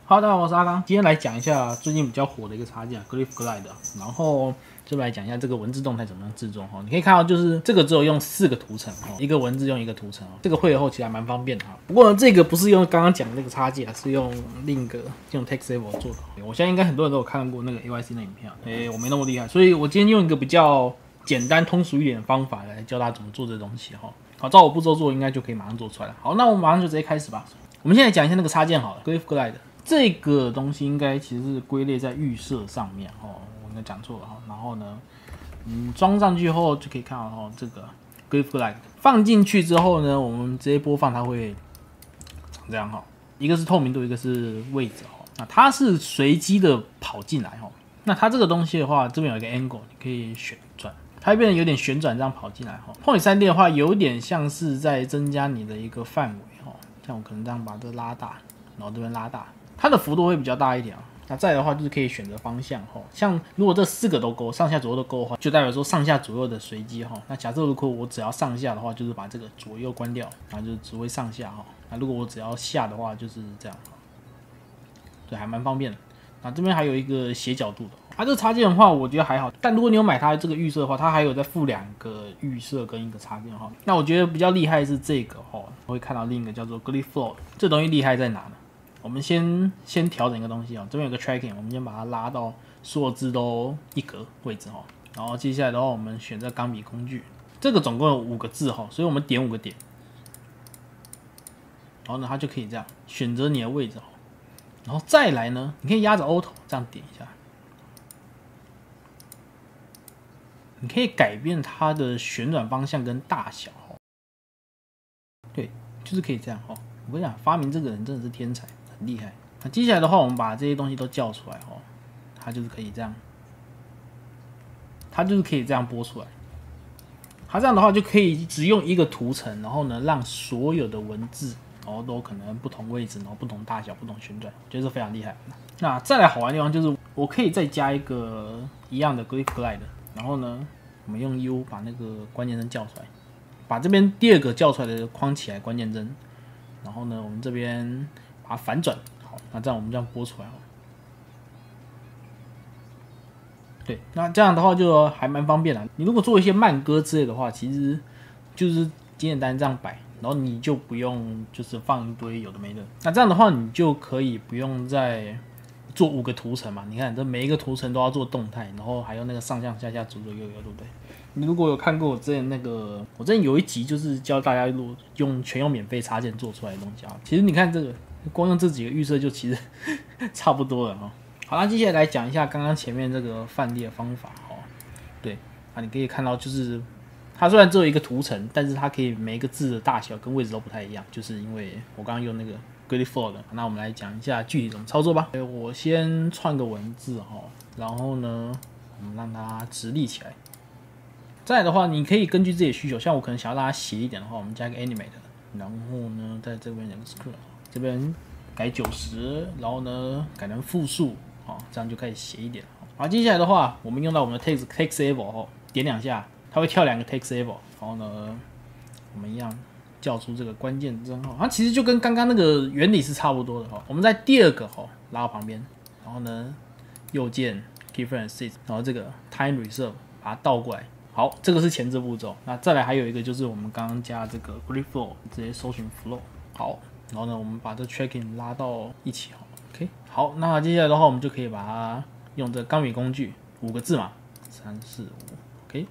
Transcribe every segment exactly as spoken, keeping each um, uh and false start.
Hello，大家好，我是阿刚，今天来讲一下最近比较火的一个插件 Glyph Glide， 然后就来讲一下这个文字动态怎么样制作哈。你可以看到，就是这个只有用四个图层哈，一个文字用一个图层哦。这个会后其实还蛮方便的哈。不过呢，这个不是用刚刚讲的那个插件，是用另一个用 TextEvo 做的。我相信应该很多人都有看过那个 A Y C 的影片，诶，我没那么厉害，所以我今天用一个比较简单通俗一点的方法来教大家怎么做这东西哈。好，照我步骤做，应该就可以马上做出来了。好，那我们马上就直接开始吧。我们现在讲一下那个插件好了 ，Glyph Glide。这个东西应该其实是归类在预设上面哦，我应该讲错了哈。然后呢，嗯，装上去后就可以看到哦，这个 Glyph Glide 放进去之后呢，我们直接播放，它会长这样哈。一个是透明度，一个是位置哈。那它是随机的跑进来哈。那它这个东西的话，这边有一个 angle， 你可以旋转，它会变得有点旋转这样跑进来哈。Point 三 D 的话，有点像是在增加你的一个范围哈。像我可能这样把这拉大，然后这边拉大。它的幅度会比较大一点啊。那再来的话就是可以选择方向哈，像如果这四个都勾，上下左右都勾的话，就代表说上下左右的随机哈。那假设如果我只要上下的话，就是把这个左右关掉，然后就是只会上下哈。那如果我只要下的话，就是这样哈。对，还蛮方便的。那这边还有一个斜角度的，它、啊、这个插件的话，我觉得还好。但如果你有买它这个预设的话，它还有再附两个预设跟一个插件哈。那我觉得比较厉害是这个哈，我会看到另一个叫做 Glyph Float， 这东西厉害在哪呢？我们先先调整一个东西哦，这边有个 tracking， 我们先把它拉到所有字都一格位置哈。然后接下来的话，我们选择钢笔工具，这个总共有五个字哈，所以我们点五个点，然后呢，它就可以这样选择你的位置哈。然后再来呢，你可以压着 Auto 这样点一下，你可以改变它的旋转方向跟大小哈。对，就是可以这样哈。我跟你讲，发明这个人真的是天才。很厉害。那接下来的话，我们把这些东西都叫出来哦，它就是可以这样，它就是可以这样播出来。它这样的话就可以只用一个图层，然后呢，让所有的文字，然后都可能不同位置，然后不同大小、不同旋转，我觉得是非常厉害。那再来好玩的地方就是，我可以再加一个一样的 Glyph Glide， 然后呢，我们用 U 把那个关键帧叫出来，把这边第二个叫出来的框起来关键帧，然后呢，我们这边把它反转，好，那这样我们这样播出来哦。对，那这样的话就还蛮方便的。你如果做一些慢歌之类的话，其实就是简简单单这样摆，然后你就不用就是放一堆有的没的。那这样的话，你就可以不用再做五个图层嘛。你看，这每一个图层都要做动态，然后还有那个上上下下、左左右右，对不对？你如果有看过我之前那个，我之前有一集就是教大家用全用免费插件做出来的东西啊。其实你看这个。光用这几个预设就其实差不多了哈。好，那接下来来讲一下刚刚前面这个范例的方法哈。对，啊，你可以看到就是它虽然只有一个图层，但是它可以每一个字的大小跟位置都不太一样，就是因为我刚刚用那个 Glyph Float。那我们来讲一下具体怎么操作吧。我先串个文字哈，然后呢，我们让它直立起来。再来的话，你可以根据自己的需求，像我可能想要让它斜一点的话，我们加一个 Animate， 然后呢，在这边有个 Scroll。这边改九十，然后呢改成复数，好，这样就开始斜一点。好，接下来的话，我们用到我们的 Text TextEvo 哦，点两下，它会跳两个 TextEvo， 然后呢，我们一样叫出这个关键帧哈，它其实就跟刚刚那个原理是差不多的哈。我们在第二个哈拉到旁边，然后呢右键 Keyframe Assist， 然后这个 Time Reserve 把它倒过来。好，这个是前置步骤。那再来还有一个就是我们刚刚加这个 Glyph Float， 直接搜寻 Flow。好。然后呢，我们把这 tracking 拉到一起哈 ，OK， 好，那接下来的话，我们就可以把它用这钢笔工具五个字嘛，三四五 ，OK，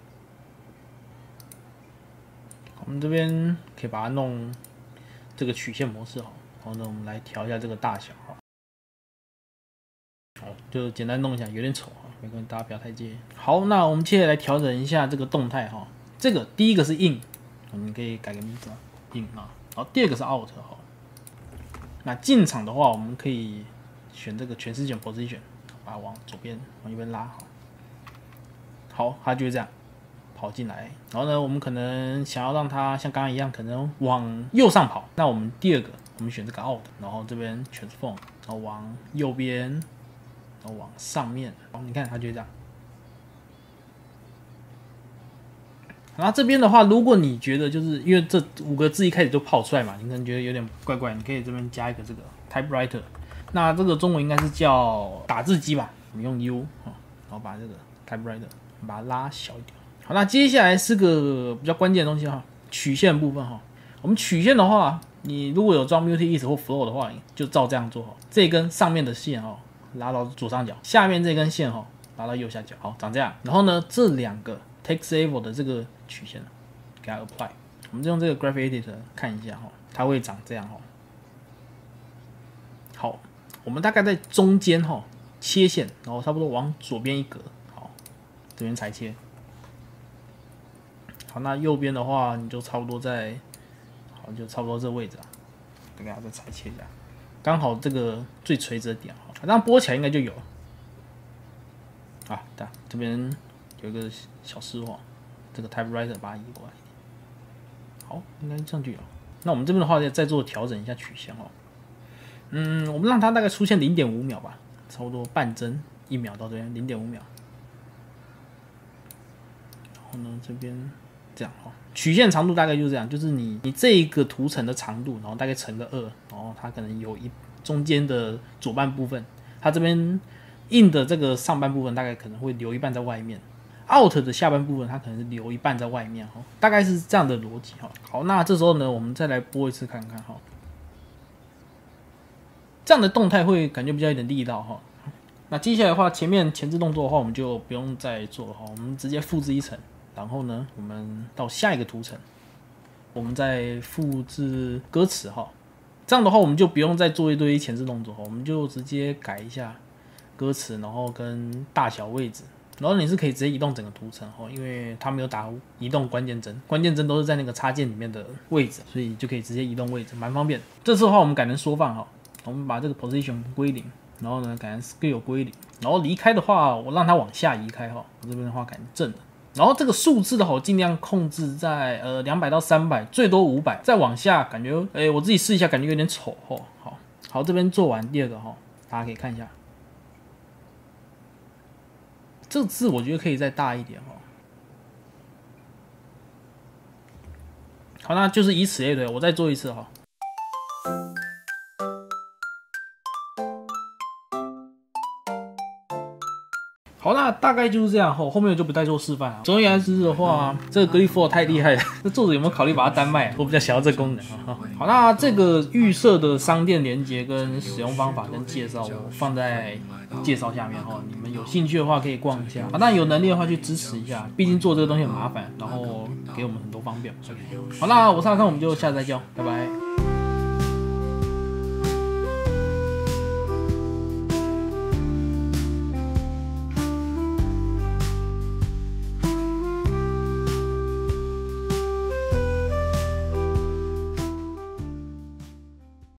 我们这边可以把它弄这个曲线模式哈，然后呢，我们来调一下这个大小哈，好，就简单弄一下，有点丑哈，没关系，大家不要太介意。好，那我们接下来调整一下这个动态哈，这个第一个是 in， 我们可以改个名字 in 啊，然后第二个是 out 哈。那进场的话，我们可以选这个全视线 position， 把它往左边、往右边拉，好，好，它就会这样跑进来。然后呢，我们可能想要让它像刚刚一样，可能往右上跑。那我们第二个，我们选这个 out， 然后这边 transform， 然后往右边，然后往上面。好，你看它就会这样。然后这边的话，如果你觉得就是因为这五个字一开始就跑出来嘛，你可能觉得有点怪怪，你可以这边加一个这个 typewriter， 那这个中文应该是叫打字机吧？我们用 U 然后把这个 typewriter 把它拉小一点。好，那接下来是个比较关键的东西哈，曲线部分哈。我们曲线的话，你如果有装 multi-ease 或 flow 的话，就照这样做哈。这根上面的线哈拉到左上角，下面这根线哈拉到右下角，好，长这样。然后呢，这两个 text-able 的这个曲线给它 apply。我们就用这个 Graphic Editor 看一下哈，它会长这样哈。好，我们大概在中间哈切线，然后差不多往左边一格，好，这边裁切。好，那右边的话，你就差不多在，好，就差不多这位置啊，大概再裁切一下，刚好这个最垂直的点哈，这样拨起来应该就有了。啊，对，这边有一个小失误，这个 Typewriter 把它移过来。好，应该这样就有。那我们这边的话，再做调整一下曲线哦。嗯，我们让它大概出现零点五秒吧，差不多半帧一秒到这边零点五秒。然后呢，这边这样哈，曲线长度大概就是这样，就是你你这一个图层的长度，然后大概乘个二，然后它可能有一中间的左半部分，它这边印的这个上半部分大概可能会留一半在外面。out 的下半部分，它可能是留一半在外面哈，大概是这样的逻辑哈。好，那这时候呢，我们再来播一次看看哈，这样的动态会感觉比较有点力道哈。那接下来的话，前面前置动作的话，我们就不用再做了哈，我们直接复制一层，然后呢，我们到下一个图层，我们再复制歌词哈。这样的话，我们就不用再做一堆前置动作哈，我们就直接改一下歌词，然后跟大小位置。然后你是可以直接移动整个图层哦，因为它没有打移动关键帧，关键帧都是在那个插件里面的位置，所以就可以直接移动位置，蛮方便的。这次的话，我们改成缩放哈，我们把这个 position 归零，然后呢改成 scale 归零，然后离开的话，我让它往下移开哈，我这边的话改成正的。然后这个数字的话，我尽量控制在呃两百到三百，最多五百，再往下感觉，哎，我自己试一下，感觉有点丑哦。好，好，这边做完第二个哈，大家可以看一下。这个字我觉得可以再大一点哦。好，那就是以此类推，我再做一次哈。好，那大概就是这样后，后面我就不再做示范了。总而言之的话，这个 Glyph 太厉害了，这作者有没有考虑把它单卖？我比较想要这功能啊。好，那这个预设的商店连接跟使用方法跟介绍，我放在介绍下面哈，你们有兴趣的话可以逛一下。好，那有能力的话去支持一下，毕竟做这个东西很麻烦，然后给我们很多方便。OK， 好，那我是阿康，我们就下次再见，拜拜。